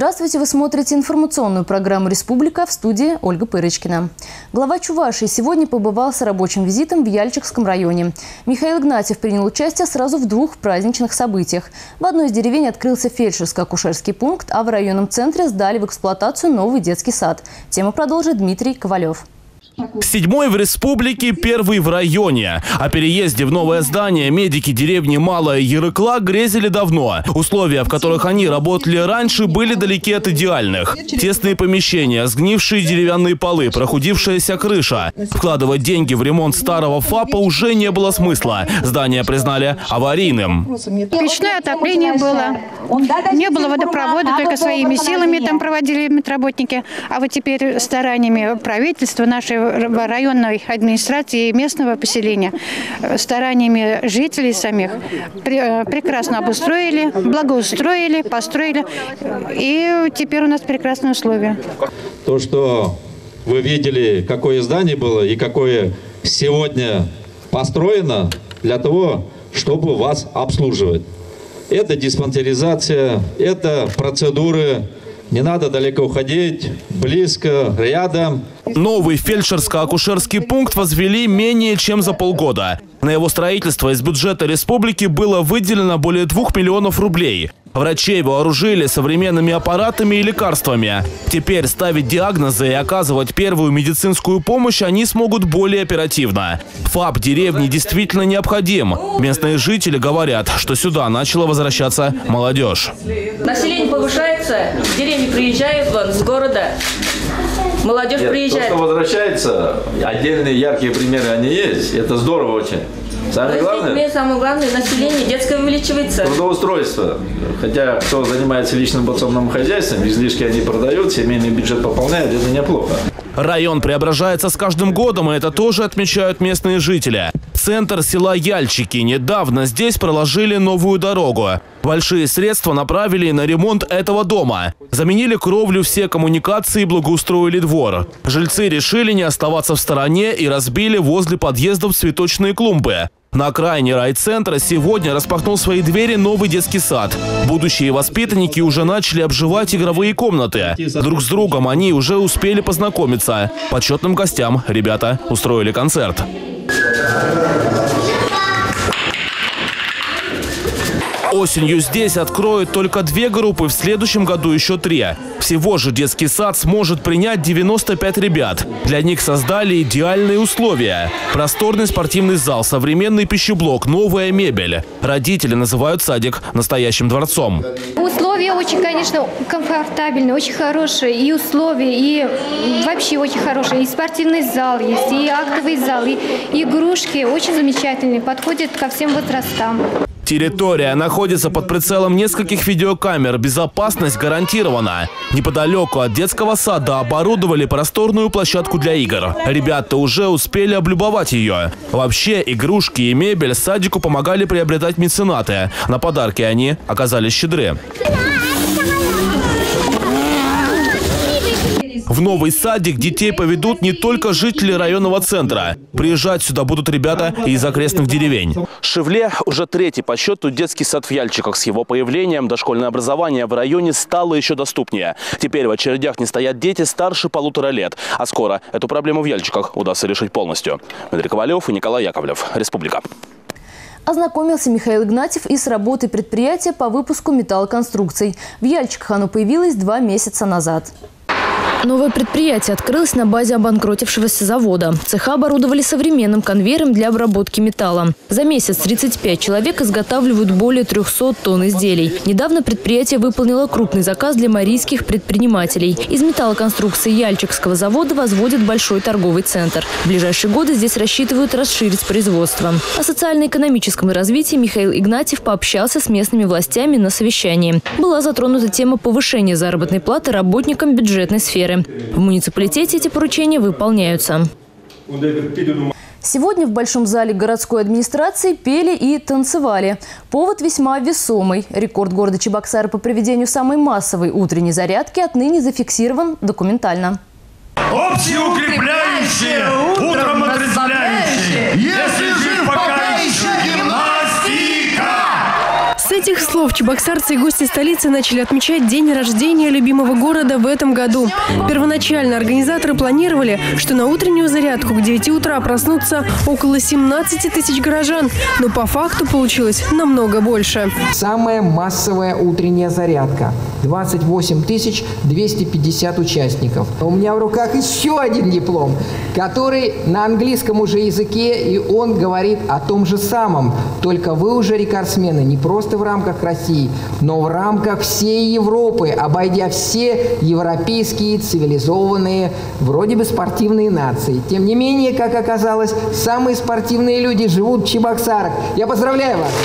Здравствуйте, вы смотрите информационную программу «Республика», в студии Ольга Пырочкина. Глава Чувашии сегодня побывал с рабочим визитом в Яльчикском районе. Михаил Игнатьев принял участие сразу в двух праздничных событиях. В одной из деревень открылся фельдшерско-акушерский пункт, а в районном центре сдали в эксплуатацию новый детский сад. Тему продолжит Дмитрий Ковалев. 7-й в республике, 1-й в районе. О переезде в новое здание медики деревни Малая Ярыкла грезили давно. Условия, в которых они работали раньше, были далеки от идеальных. Тесные помещения, сгнившие деревянные полы, прохудившаяся крыша. Вкладывать деньги в ремонт старого ФАПа уже не было смысла. Здание признали аварийным. Печное отопление было. Не было водопровода, только своими силами там проводили медработники. А вот теперь стараниями правительства, нашей районной администрации и местного поселения, стараниями жителей самих прекрасно обустроили, благоустроили, построили. И теперь у нас прекрасные условия. То, что вы видели, какое здание было и какое сегодня построено для того, чтобы вас обслуживать. Это диспансеризация, это процедуры. Не надо далеко уходить, близко, рядом. Новый фельдшерско-акушерский пункт возвели менее чем за полгода. На его строительство из бюджета республики было выделено более 2 миллионов рублей. Врачей вооружили современными аппаратами и лекарствами. Теперь ставить диагнозы и оказывать первую медицинскую помощь они смогут более оперативно. ФАП деревни действительно необходим. Местные жители говорят, что сюда начала возвращаться молодежь. Население повышается, в деревни приезжают вон, с города. Молодежь приезжает. То, что возвращается, отдельные яркие примеры они есть. Это здорово очень. Самое главное, население детское увеличивается. Трудоустройство. Хотя кто занимается личным подсобным хозяйством, излишки они продают, семейный бюджет пополняют, это неплохо. Район преображается с каждым годом, и это тоже отмечают местные жители. Центр села Яльчики. Недавно здесь проложили новую дорогу. Большие средства направили на ремонт этого дома. Заменили кровлю, все коммуникации и благоустроили двор. Жильцы решили не оставаться в стороне и разбили возле подъездов цветочные клумбы. На окраине райцентра сегодня распахнул свои двери новый детский сад. Будущие воспитанники уже начали обживать игровые комнаты. Друг с другом они уже успели познакомиться. Почетным гостям ребята устроили концерт. Осенью здесь откроют только 2 группы, в следующем году еще 3. Всего же детский сад сможет принять 95 ребят. Для них создали идеальные условия. Просторный спортивный зал, современный пищеблок, новая мебель. Родители называют садик настоящим дворцом. Условия очень, конечно, комфортабельные, очень хорошие. И условия, и вообще очень хорошие. И спортивный зал есть, и актовый зал, и игрушки очень замечательные, подходят ко всем возрастам. Территория находится под прицелом нескольких видеокамер. Безопасность гарантирована. Неподалеку от детского сада оборудовали просторную площадку для игр. Ребята уже успели облюбовать ее. Вообще, игрушки и мебель садику помогали приобретать меценаты. На подарки они оказались щедры. В новый садик детей поведут не только жители районного центра. Приезжать сюда будут ребята из окрестных деревень. Шевле уже 3-й по счету детский сад в Яльчиках. С его появлением дошкольное образование в районе стало еще доступнее. Теперь в очередях не стоят дети старше 1,5 лет. А скоро эту проблему в Яльчиках удастся решить полностью. Дмитрий Ковалев и Николай Яковлев. Республика. Ознакомился Михаил Игнатьев и с работой предприятия по выпуску металлоконструкций. В Яльчиках оно появилось 2 месяца назад. Новое предприятие открылось на базе обанкротившегося завода. Цеха оборудовали современным конвейером для обработки металла. За месяц 35 человек изготавливают более 300 тонн изделий. Недавно предприятие выполнило крупный заказ для марийских предпринимателей. Из металлоконструкции Яльчикского завода возводят большой торговый центр. В ближайшие годы здесь рассчитывают расширить производство. О социально-экономическом развитии Михаил Игнатьев пообщался с местными властями на совещании. Была затронута тема повышения заработной платы работникам бюджетной сферы. В муниципалитете эти поручения выполняются. Сегодня в Большом зале городской администрации пели и танцевали. Повод весьма весомый. Рекорд города Чебоксары по проведению самой массовой утренней зарядки отныне зафиксирован документально. Общеукрепляющие, утром отрезвляющие, если жив, пока еще гимнастика! этих слов чебоксарцы и гости столицы начали отмечать день рождения любимого города в этом году. Первоначально организаторы планировали, что на утреннюю зарядку к 9 утра проснутся около 17 тысяч горожан. Но по факту получилось намного больше. Самая массовая утренняя зарядка. 28 250 участников. У меня в руках еще один диплом, который на английском уже языке, и он говорит о том же самом. Только вы уже рекордсмены не просто в рамках России, но в рамках всей Европы, обойдя все европейские цивилизованные, вроде бы спортивные нации. Тем не менее, как оказалось, самые спортивные люди живут в Чебоксарах. Я поздравляю вас!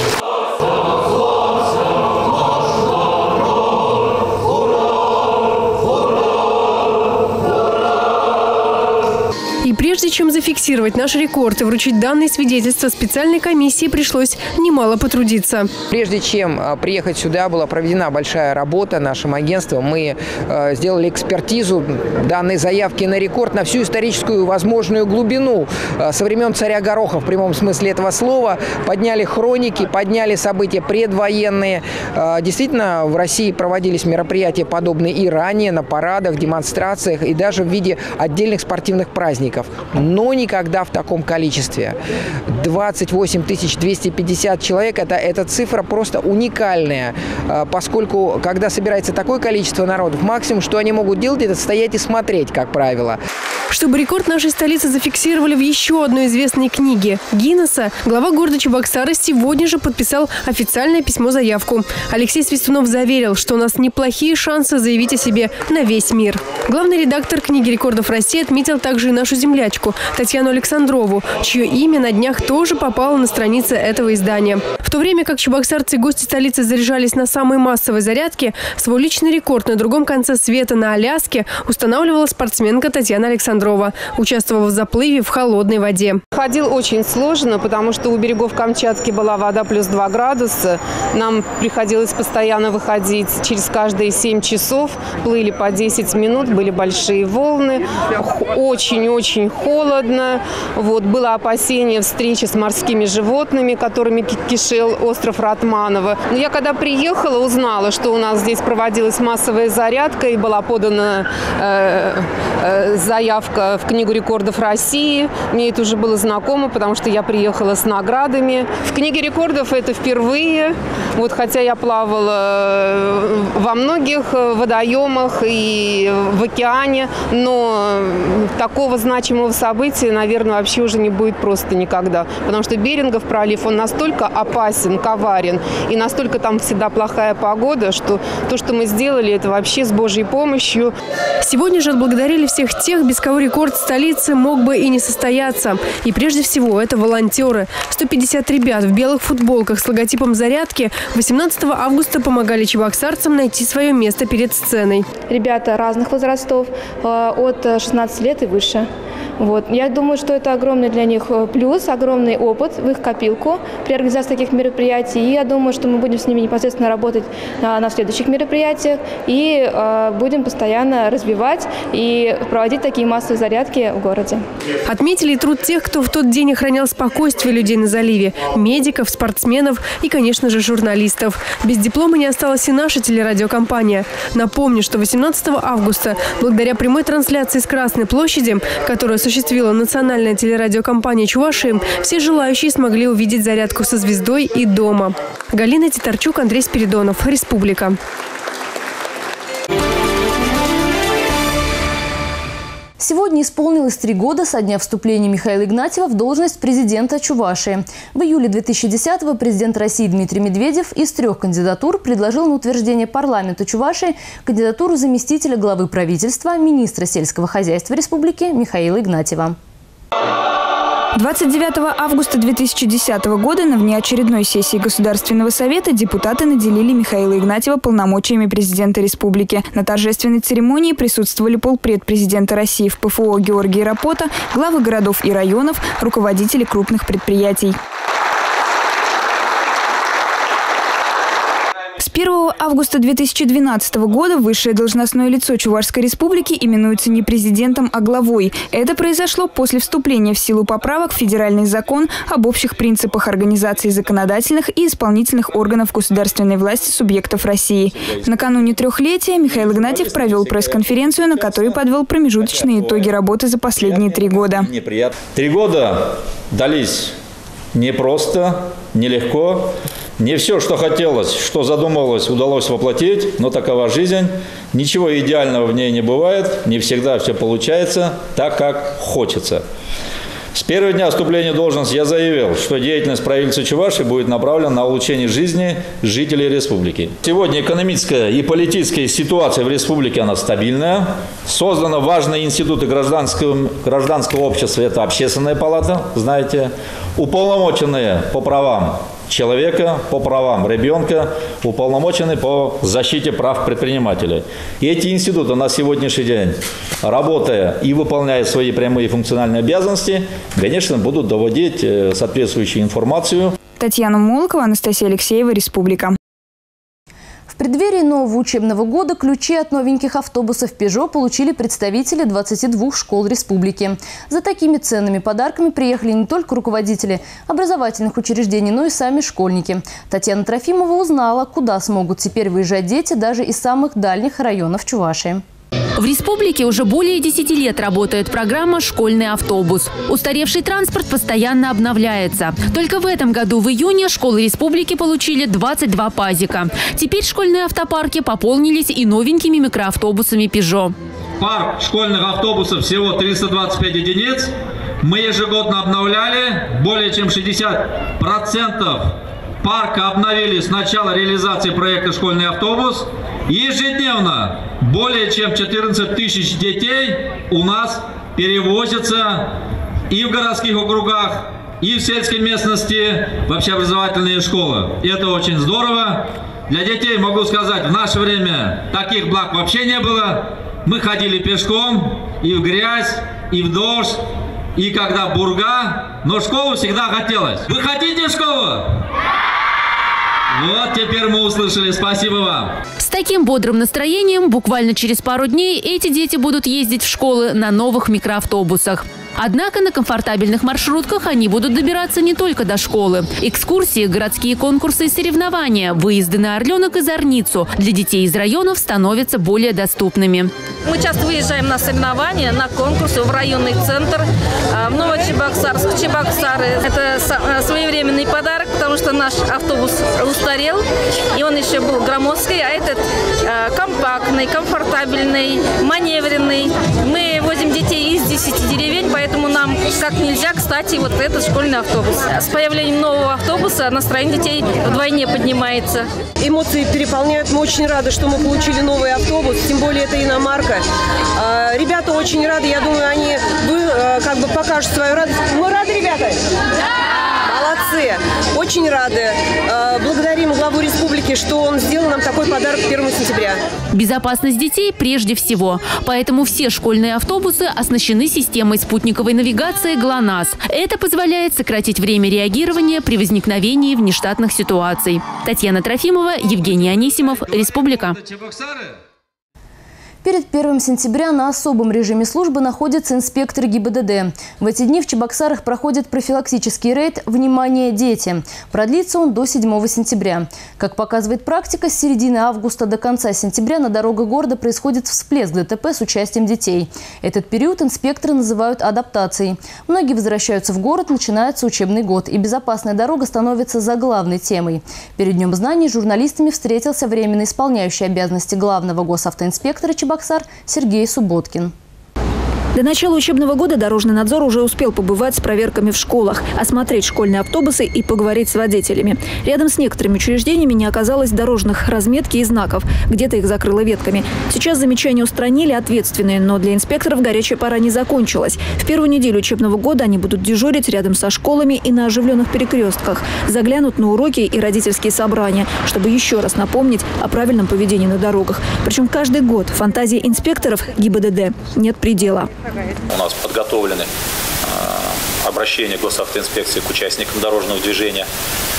И прежде чем зафиксировать наш рекорд и вручить данные свидетельства, специальной комиссии пришлось немало потрудиться. Прежде чем приехать сюда, была проведена большая работа нашим агентством. Мы сделали экспертизу данной заявки на рекорд на всю историческую возможную глубину. Со времен царя Гороха, в прямом смысле этого слова, подняли хроники, подняли события предвоенные. Действительно, в России проводились мероприятия подобные и ранее, на парадах, демонстрациях и даже в виде отдельных спортивных праздников. Но никогда в таком количестве. 28 250 человек – это цифра просто уникальная, поскольку, когда собирается такое количество народов, максимум, что они могут делать, это стоять и смотреть, как правило. Чтобы рекорд нашей столицы зафиксировали в еще одной известной книге Гиннесса, глава города Чебоксары сегодня же подписал официальное письмо-заявку. Алексей Свистунов заверил, что у нас неплохие шансы заявить о себе на весь мир. Главный редактор книги рекордов России отметил также и нашу землячку Татьяну Александрову, чье имя на днях тоже попало на страницы этого издания. В то время как чебоксарцы и гости столицы заряжались на самой массовой зарядке, свой личный рекорд на другом конце света на Аляске устанавливала спортсменка Татьяна Александрова, участвовав в заплыве в холодной воде. Ходил очень сложно, потому что у берегов Камчатки была вода плюс 2 градуса. Нам приходилось постоянно выходить через каждые 7 часов. Плыли по 10 минут, были большие волны. Очень-очень холодно. Было опасение встречи с морскими животными, которыми кишел остров Ратманово. Но я когда приехала, узнала, что у нас здесь проводилась массовая зарядка и была подана заявка в Книгу рекордов России. Мне это уже было знакомо, потому что я приехала с наградами. В Книге рекордов это впервые. Хотя я плавала во многих водоемах и в океане, но такого значимого события, наверное, вообще уже не будет просто никогда. Потому что Берингов пролив, он настолько опасен, коварен, и настолько там всегда плохая погода, что то, что мы сделали, это вообще с Божьей помощью. Сегодня же отблагодарили всех тех, без кого рекорд столицы мог бы и не состояться. И прежде всего это волонтеры. 150 ребят в белых футболках с логотипом зарядки 18 августа помогали чебоксарцам найти свое место перед сценой. Ребята разных возрастов, от 16 лет и выше. Я думаю, что это огромный для них плюс, огромный опыт в их копилку при организации таких мероприятий. И я думаю, что мы будем с ними непосредственно работать на следующих мероприятиях и будем постоянно развивать и проводить такие массовые зарядки в городе. Отметили и труд тех, кто в тот день охранял спокойствие людей на заливе – медиков, спортсменов и, конечно же, журналистов. Без диплома не осталась и наша телерадиокомпания. Напомню, что 18 августа, благодаря прямой трансляции с Красной площади, которую осуществила национальная телерадиокомпания Чувашии, все желающие смогли увидеть зарядку со звездой и дома. Галина Титарчук, Андрей Спиридонов, Республика. Сегодня исполнилось 3 года со дня вступления Михаила Игнатьева в должность президента Чувашии. В июле 2010-го президент России Дмитрий Медведев из 3 кандидатур предложил на утверждение парламента Чувашии кандидатуру заместителя главы правительства, министра сельского хозяйства республики Михаила Игнатьева. 29 августа 2010 года на внеочередной сессии Государственного совета депутаты наделили Михаила Игнатьева полномочиями президента республики. На торжественной церемонии присутствовали полпред президента России в ПФО Георгий Рапота, главы городов и районов, руководители крупных предприятий. С 1 августа 2012 года высшее должностное лицо Чувашской республики именуется не президентом, а главой. Это произошло после вступления в силу поправок в федеральный закон об общих принципах организации законодательных и исполнительных органов государственной власти субъектов России. Накануне трехлетия Михаил Игнатьев провел пресс-конференцию, на которой подвел промежуточные итоги работы за последние 3 года. 3 года дались непросто, нелегко. Не все, что хотелось, что задумывалось, удалось воплотить, но такова жизнь. Ничего идеального в ней не бывает, не всегда все получается так, как хочется. С первого дня вступления в должность я заявил, что деятельность правительства Чувашии будет направлена на улучшение жизни жителей республики. Сегодня экономическая и политическая ситуация в республике, она стабильная. Созданы важные институты гражданского общества, это Общественная палата, знаете, уполномоченные по правам человека, по правам ребенка, уполномоченный по защите прав предпринимателей. И эти институты на сегодняшний день, работая и выполняя свои прямые функциональные обязанности, конечно, будут доводить соответствующую информацию. Татьяна Молокова, Анастасия Алексеева, Республика. В преддверии нового учебного года ключи от новеньких автобусов «Пежо» получили представители 22 школ республики. За такими ценными подарками приехали не только руководители образовательных учреждений, но и сами школьники. Татьяна Трофимова узнала, куда смогут теперь выезжать дети даже из самых дальних районов Чувашии. В республике уже более 10 лет работает программа «Школьный автобус». Устаревший транспорт постоянно обновляется. Только в этом году в июне школы республики получили 22 пазика. Теперь школьные автопарки пополнились и новенькими микроавтобусами «Пежо». Парк школьных автобусов всего 325 единиц. Мы ежегодно обновляли. Более чем 60% парка обновили с начала реализации проекта «Школьный автобус». Ежедневно более чем 14 тысяч детей у нас перевозятся и в городских округах, и в сельской местности в общеобразовательные школы. И это очень здорово. Для детей, могу сказать, в наше время таких благ вообще не было. Мы ходили пешком и в грязь, и в дождь, и когда бурга, но в школу всегда хотелось. Вы хотите в школу? Вот теперь мы услышали. Спасибо вам. С таким бодрым настроением буквально через пару дней эти дети будут ездить в школы на новых микроавтобусах. Однако на комфортабельных маршрутках они будут добираться не только до школы. Экскурсии, городские конкурсы и соревнования, выезды на Орленок и Зорницу для детей из районов становятся более доступными. Мы часто выезжаем на соревнования, на конкурсы в районный центр, в Новочебоксарск, Чебоксары. Это своевременный подарок, потому что наш автобус устарел, и он еще был громоздкий, а этот компактный, комфортабельный, маневренный. Мы возим детей из 10 деревень, поэтому нам как нельзя, кстати, вот этот школьный автобус. С появлением нового автобуса настроение детей вдвойне поднимается. Эмоции переполняют. Мы очень рады, что мы получили новый автобус, тем более это иномарка. Ребята очень рады, я думаю, они как бы покажут свою радость. Мы рады, ребята? Да! Молодцы! Очень рады. Благодарим главу республики, что он сделал нам такой подарок 1 сентября. Безопасность детей прежде всего. Поэтому все школьные автобусы оснащены системой спутниковой навигации ГЛОНАСС. Это позволяет сократить время реагирования при возникновении внештатных ситуаций. Татьяна Трофимова, Евгений Анисимов, Республика. Перед 1 сентября на особом режиме службы находятся инспекторы ГИБДД. В эти дни в Чебоксарах проходит профилактический рейд «Внимание, дети!». Продлится он до 7 сентября. Как показывает практика, с середины августа до конца сентября на дорогах города происходит всплеск ДТП с участием детей. Этот период инспекторы называют адаптацией. Многие возвращаются в город, начинается учебный год, и безопасная дорога становится заглавной темой. Перед Днем знаний с журналистами встретился временно исполняющий обязанности главного госавтоинспектора Чебоксар Сергей Субботкин. До начала учебного года Дорожный надзор уже успел побывать с проверками в школах, осмотреть школьные автобусы и поговорить с водителями. Рядом с некоторыми учреждениями не оказалось дорожных разметки и знаков. Где-то их закрыло ветками. Сейчас замечания устранили ответственные, но для инспекторов горячая пора не закончилась. В первую неделю учебного года они будут дежурить рядом со школами и на оживленных перекрестках. Заглянут на уроки и родительские собрания, чтобы еще раз напомнить о правильном поведении на дорогах. Причем каждый год фантазии инспекторов ГИБДД нет предела. У нас подготовлены обращения госавтоинспекции к участникам дорожного движения.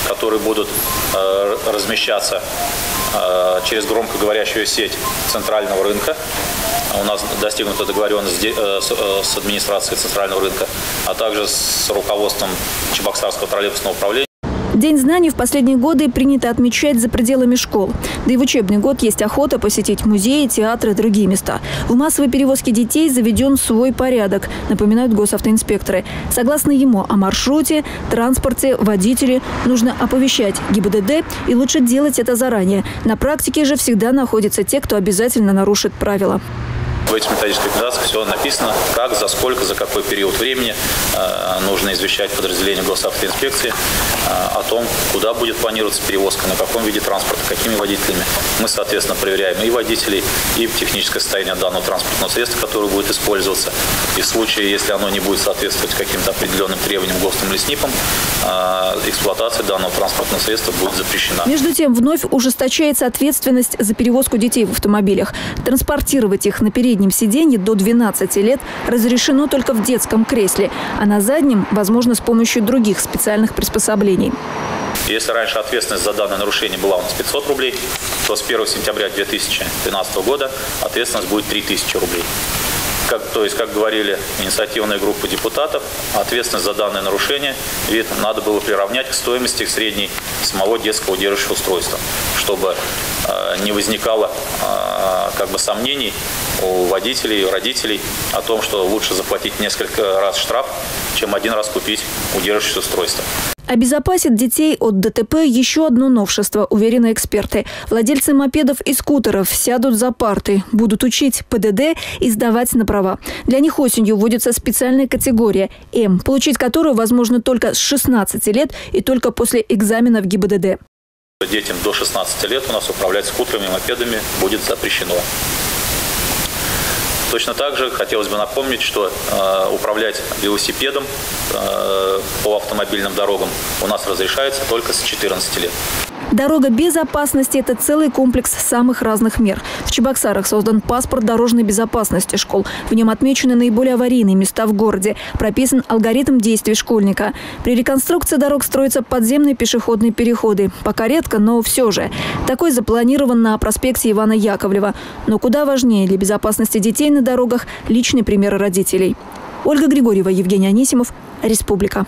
которые будут размещаться через громкоговорящую сеть центрального рынка. У нас достигнута договоренность с администрацией центрального рынка, а также с руководством Чебоксарского троллейбусного управления. День знаний в последние годы принято отмечать за пределами школ. Да и в учебный год есть охота посетить музеи, театры и другие места. В массовой перевозке детей заведен свой порядок, напоминают госавтоинспекторы. Согласно ему, о маршруте, транспорте, водителе нужно оповещать ГИБДД, и лучше делать это заранее. На практике же всегда находятся те, кто обязательно нарушит правила. В этих методических рекомендациях все написано, как, за сколько, за какой период времени нужно извещать подразделение госавтоинспекции о том, куда будет планироваться перевозка, на каком виде транспорта, какими водителями. Мы, соответственно, проверяем и водителей, и техническое состояние данного транспортного средства, которое будет использоваться. И в случае, если оно не будет соответствовать каким-то определенным требованиям ГОСТом или СНИПом, эксплуатация данного транспортного средства будет запрещена. Между тем, вновь ужесточается ответственность за перевозку детей в автомобилях. Транспортировать их на переднем сиденье до 12 лет разрешено только в детском кресле, а на заднем возможно с помощью других специальных приспособлений. Если раньше ответственность за данное нарушение была у нас 500 рублей, то с 1 сентября 2012 года ответственность будет 3000 рублей. То есть, как говорили инициативная группа депутатов, ответственность за данное нарушение надо было приравнять к стоимости средней самого детского удерживающего устройства, чтобы не возникало сомнений у водителей и родителей о том, что лучше заплатить несколько раз штраф, чем один раз купить удерживающее устройство. Обезопасит детей от ДТП еще одно новшество, уверены эксперты. Владельцы мопедов и скутеров сядут за парты, будут учить ПДД и сдавать на права. Для них осенью вводится специальная категория М, получить которую возможно только с 16 лет и только после экзамена в ГИБДД. Детям до 16 лет у нас управлять скутерами и мопедами будет запрещено. Точно так же хотелось бы напомнить, что управлять велосипедом по автомобильным дорогам у нас разрешается только с 14 лет. Дорога безопасности – это целый комплекс самых разных мер. В Чебоксарах создан паспорт дорожной безопасности школ. В нем отмечены наиболее аварийные места в городе. Прописан алгоритм действий школьника. При реконструкции дорог строятся подземные пешеходные переходы. Пока редко, но все же. Такой запланирован на проспекте Ивана Яковлева. Но куда важнее для безопасности детей на дорогах – личный пример родителей. Ольга Григорьева, Евгений Анисимов, Республика.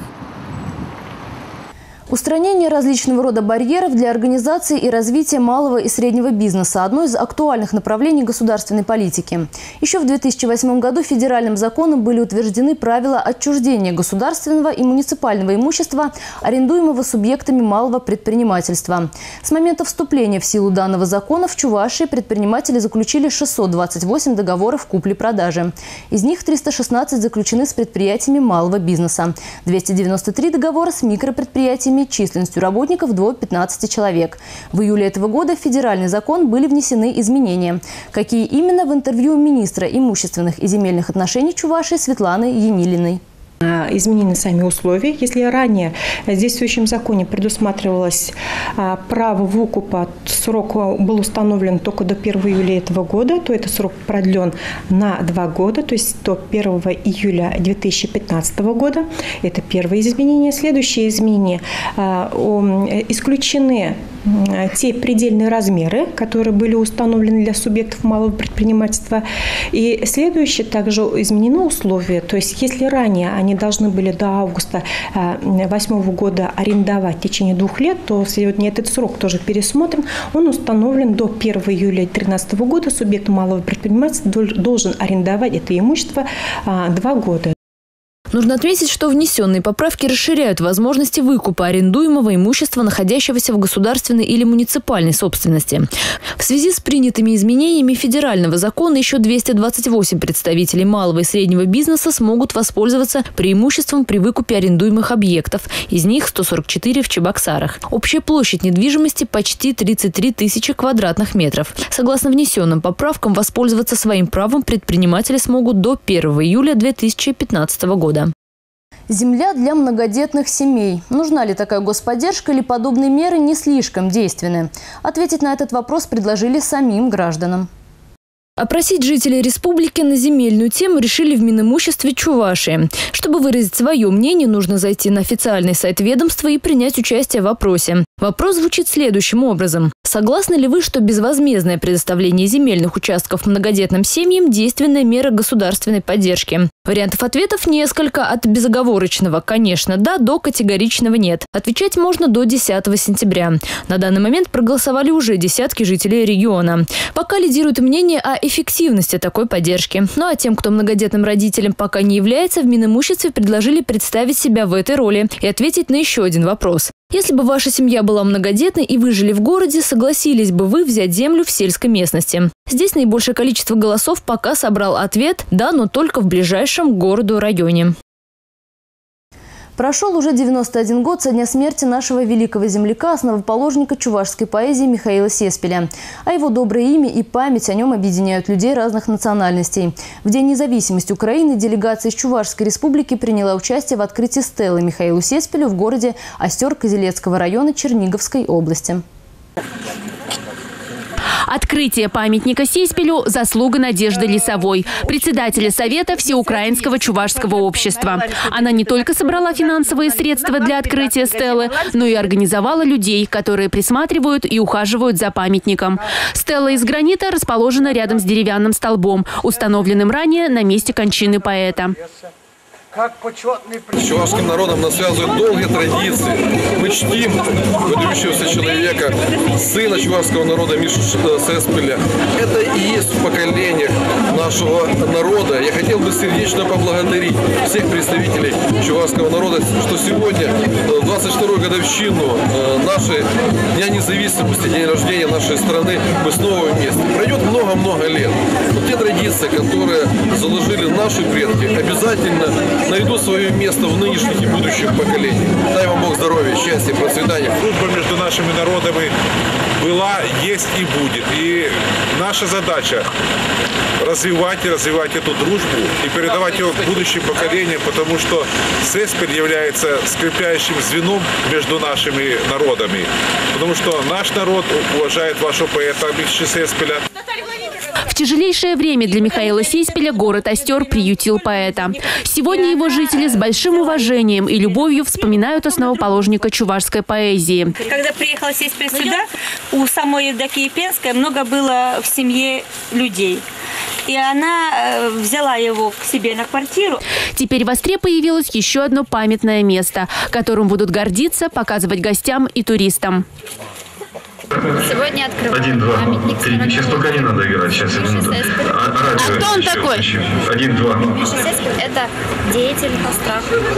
Устранение различного рода барьеров для организации и развития малого и среднего бизнеса – одно из актуальных направлений государственной политики. Еще в 2008 году федеральным законом были утверждены правила отчуждения государственного и муниципального имущества, арендуемого субъектами малого предпринимательства. С момента вступления в силу данного закона в Чувашии предприниматели заключили 628 договоров купли-продажи. Из них 316 заключены с предприятиями малого бизнеса, 293 договора с микропредприятиями численностью работников до 15 человек. В июле этого года в федеральный закон были внесены изменения. Какие именно, в интервью министра имущественных и земельных отношений Чувашии Светланы Енилиной. Изменены сами условия. Если ранее в действующем законе предусматривалось право выкупа, срок был установлен только до 1 июля этого года, то этот срок продлен на 2 года, то есть до 1 июля 2015 года. Это первое изменение. Следующее изменение – исключены те предельные размеры, которые были установлены для субъектов малого предпринимательства. И следующее также изменено условия. То есть если ранее они должны были до августа 2008 года арендовать в течение 2 лет, то сегодня этот срок тоже пересмотрен. Он установлен до 1 июля 2013 года. Субъект малого предпринимательства должен арендовать это имущество 2 года. Нужно отметить, что внесенные поправки расширяют возможности выкупа арендуемого имущества, находящегося в государственной или муниципальной собственности. В связи с принятыми изменениями федерального закона еще 228 представителей малого и среднего бизнеса смогут воспользоваться преимуществом при выкупе арендуемых объектов. Из них 144 в Чебоксарах. Общая площадь недвижимости почти 33 тысячи квадратных метров. Согласно внесенным поправкам, воспользоваться своим правом предприниматели смогут до 1 июля 2015 года. Земля для многодетных семей. Нужна ли такая господдержка или подобные меры не слишком действенны? Ответить на этот вопрос предложили самим гражданам. Опросить жителей республики на земельную тему решили в Минимуществе Чувашии. Чтобы выразить свое мнение, нужно зайти на официальный сайт ведомства и принять участие в опросе. Вопрос звучит следующим образом. Согласны ли вы, что безвозмездное предоставление земельных участков многодетным семьям – действенная мера государственной поддержки? Вариантов ответов несколько. От безоговорочного «конечно да» до категоричного «нет». Отвечать можно до 10 сентября. На данный момент проголосовали уже десятки жителей региона. Пока лидирует мнение о эффективности такой поддержки. Ну а тем, кто многодетным родителем пока не является, в Минимуществе предложили представить себя в этой роли и ответить на еще один вопрос. Если бы ваша семья была многодетной и вы жили в городе, согласились бы вы взять землю в сельской местности? Здесь наибольшее количество голосов пока собрал ответ «да, но только в ближайшем городу-районе». Прошел уже 91 год со дня смерти нашего великого земляка, основоположника чувашской поэзии Михаила Сеспеля. А его доброе имя и память о нем объединяют людей разных национальностей. В День независимости Украины делегация из Чувашской республики приняла участие в открытии стелы Михаилу Сеспелю в городе Остер Козелецкого района Черниговской области. Открытие памятника Сеспелю – заслуга Надежды Лисовой, председателя Совета Всеукраинского чувашского общества. Она не только собрала финансовые средства для открытия стелы, но и организовала людей, которые присматривают и ухаживают за памятником. Стела из гранита расположена рядом с деревянным столбом, установленным ранее на месте кончины поэта. С чувашским народом нас связывают долгие традиции. Мы чтим выдающегося человека, сына чувашского народа Мишу Сеспеля. Это и есть в поколениях нашего народа. Я хотел бы сердечно поблагодарить всех представителей чувашского народа, что сегодня, 22-ю годовщину нашей Дня независимости, день рождения нашей страны, мы снова вместе. Пройдет много-много лет. Но те традиции, которые заложили наши предки, обязательно найдут свое место в нынешних и будущих поколениях. Дай вам Бог здоровья, счастья, процветания. Дружба между нашими народами была, есть и будет. И наша задача развивать эту дружбу и передавать ее будущим поколениям, потому что Сеспель является скрепляющим звеном между нашими народами. Потому что наш народ уважает вашего поэта Миши Сеспеля. В тяжелейшее время для Михаила Сеспеля город Остер приютил поэта. Сегодня его жители с большим уважением и любовью вспоминают основоположника чувашской поэзии. Когда приехала Сеспель сюда, у самой Евдокии Пенской много было в семье людей. И она взяла его к себе на квартиру. Теперь в Остре появилось еще одно памятное место, которым будут гордиться, показывать гостям и туристам. Сегодня открываем памятник. 1, 2, 3. Сейчас пока не надо играть. Сейчас, минуту. А кто он такой? 1, 2. Миша Сеспель – это деятель Остра.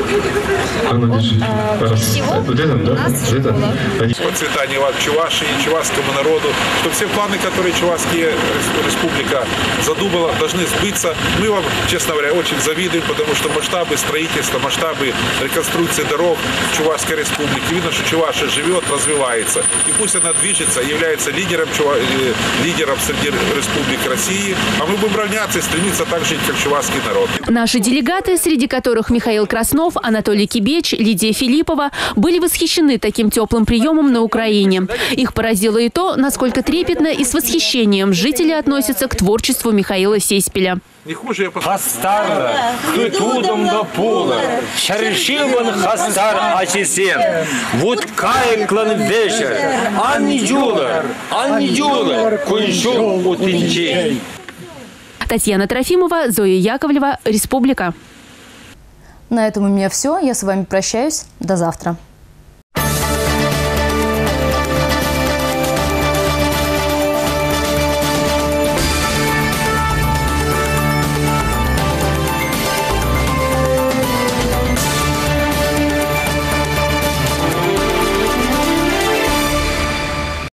Процветание Чувашии, чувашскому народу, что все планы, которые Чувашская республика задумала, должны сбыться. Мы вам, честно говоря, очень завидуем, потому что масштабы строительства, масштабы реконструкции дорог в Чувашской республике. Видно, что Чувашия живет, развивается. И пусть она движется, является лидером среди республик России, а мы будем равняться и стремиться так жить, как чувашский народ. Наши делегаты, среди которых Михаил Краснов, Анатолий Кибеч, Лидия Филиппова, были восхищены таким теплым приемом на Украине. Их поразило и то, насколько трепетно и с восхищением жители относятся к творчеству Михаила Сеспеля. Не хуже я Хастар, хытудом до пула, шаршиван хастар ачисен, вот кайклан вечер, аньюлар, куншу утинчей. Татьяна Трофимова, Зоя Яковлева, Республика. На этом у меня все. Я с вами прощаюсь. До завтра.